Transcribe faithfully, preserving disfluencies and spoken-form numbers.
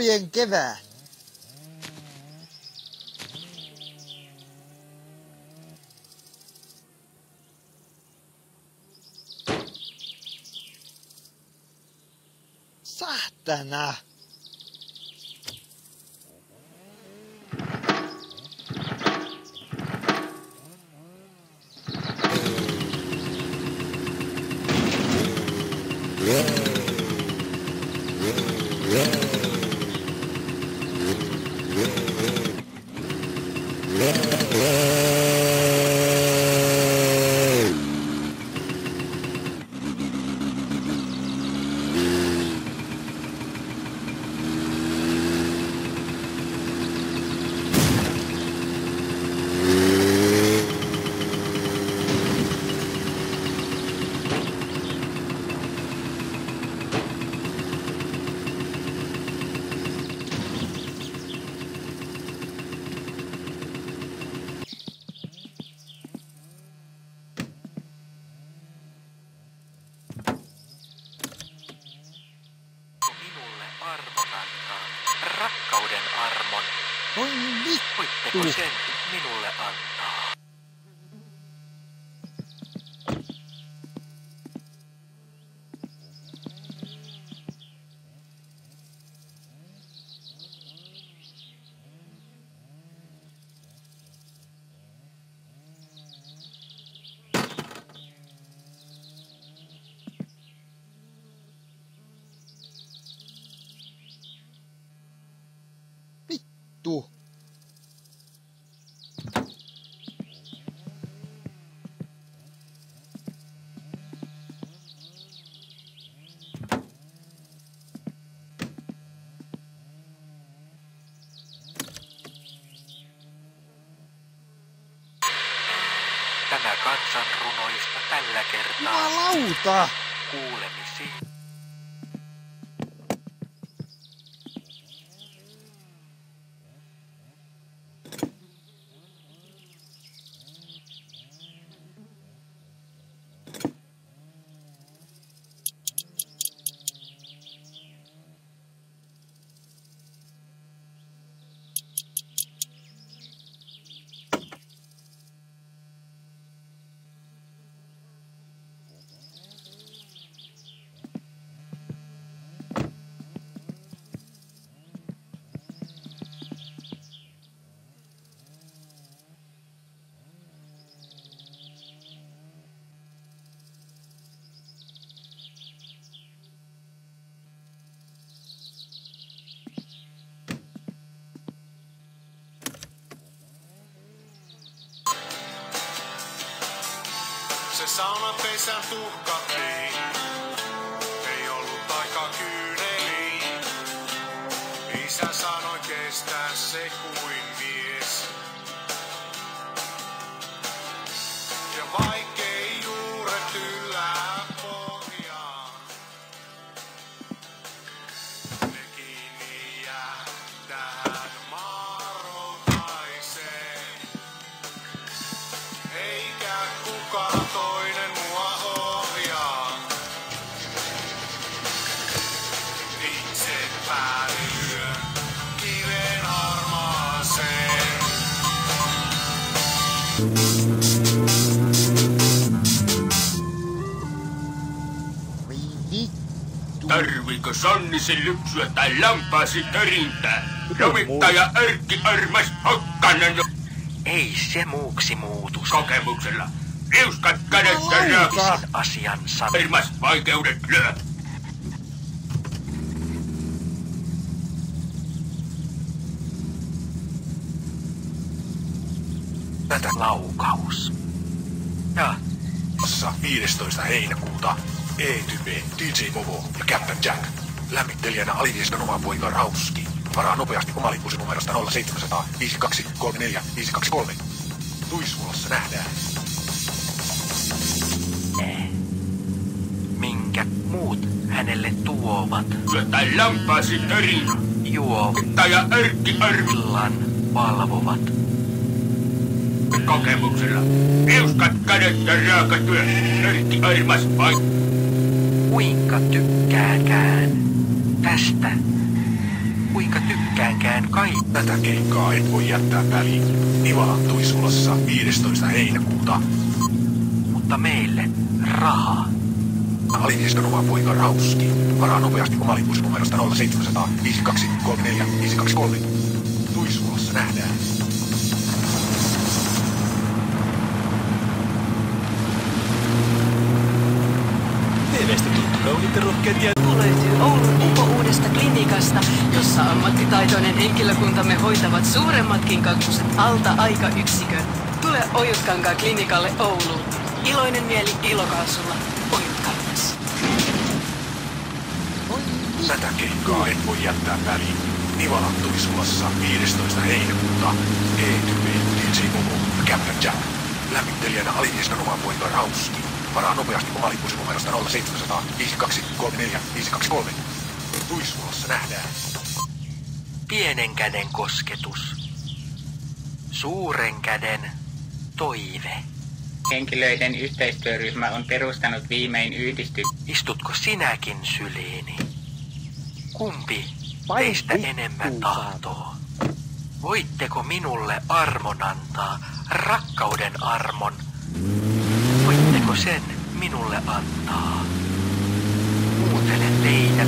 Lintujen kevät. Sahtana. Rakkauden armon. Oi vittu. Voitteko sen minulle antaa? Vittu. Tämä kansanrunoista tällä kertaa. Jumalauta. Kuulemisiin. Se saunapesän tuhkattiin, ei ollut aikaa kyyneliin. Isä sanoi kestää se kuin mies. Ja vaikkei juuret yllää pohjaan, ne kiinni jää tähän maarotaiseen. Eikä kukaan toinen mua ohjaa. Itse päädyön kiven harmaaseen. Oi vittu. Tarviiko Sonnisen lypsyä tai lampaasi törintää? Lomittaja Erkki Armas Hokkanen Ei se muuksi muutu. kokemuksella. Liuskat kädet ja raakis. Sen asian san. Armas vaikeudet lyö. Tätä laukaus. Ja viidestoista heinäkuuta E-Type, D J Movo ja Captain Jack. Lämmittelijänä Alivieskan oma poika Rauski. Varaa nopeasti omalippusi numerosta nolla seitsemän nolla nolla viisi kaksi kolme neljä viisi kaksi kolme. Tuiskulassa nähdään. minkä muut hänelle tuovat. Syö tai lampaasi törinä. Juo. Lomittaja Erkki Armas Illan valvovat. kokemuksella. Liuskat kädet ja raaka työ. Erkki Armas vai... Kuinka tykkääkään tästä kuinka tykkäänkään kai. Tätä keikkaa et voi jättää väliin. Nivalan Tuisulassa viidestoista heinäkuuta. Mutta meille rahaa. Alivieskan oma poika Rauski. Varaa nopeasti omalippusinumerosta nolla seitsemän nolla nolla viisi kaksi kolme neljä viisi kaksi kolme. Tuisulassa nähdään. T V:stä tuttu kauniit ja rohkeat ja... Löytyy Oulun upo-uudesta klinikasta, jossa ammattitaitoinen henkilökuntamme hoitavat suuremmatkin kakkuset alta aikayksikön. Tule Ojutkankaan klinikalle Ouluun. Iloinen mieli ilokaasulla. Ojutkangas. Tätä keikkaa et voi jättää väliin. Nivalan Tuisulassa viidestoista heinäkuuta. E-type, D J Momo ja Captain Jack. Lämmittelijänä alivieskan oma poika Rauski. Varaa nopeasti omalippusinumerosta nolla seitsemän nolla nolla viisi kaksi kolme neljä viisi kaksi kolme. Tuisulassa nähdään. Pienen käden kosketus. Suuren käden toive. Henkilöiden yhteistyöryhmä on perustanut viimein yhdistys. Istutko sinäkin syliini? Kumpi Vai teistä vittu, enemmän tahtoo? Voitteko minulle armon antaa, rakkauden armon? Voitteko sen minulle antaa? Kuuntelen teidän